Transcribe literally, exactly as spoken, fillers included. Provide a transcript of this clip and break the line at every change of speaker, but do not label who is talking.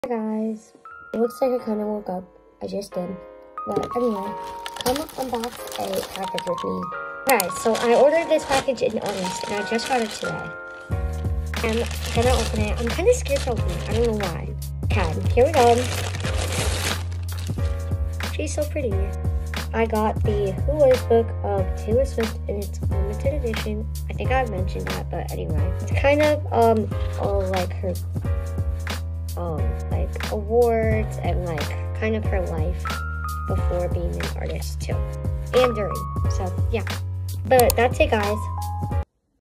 Hi guys, it looks like I kind of woke up. I just did. But anyway, come unbox a package with me. Alright, so I ordered this package in August and I just got it today. I'm gonna open it. I'm kind of scared to open it. I don't know why. Okay, here we go. She's so pretty. I got the Who Is book of Taylor Swift in its limited edition. I think I mentioned that, but anyway. It's kind of um all like her um like awards and like kind of her life before being an artist too, and during. So yeah, but that's it guys.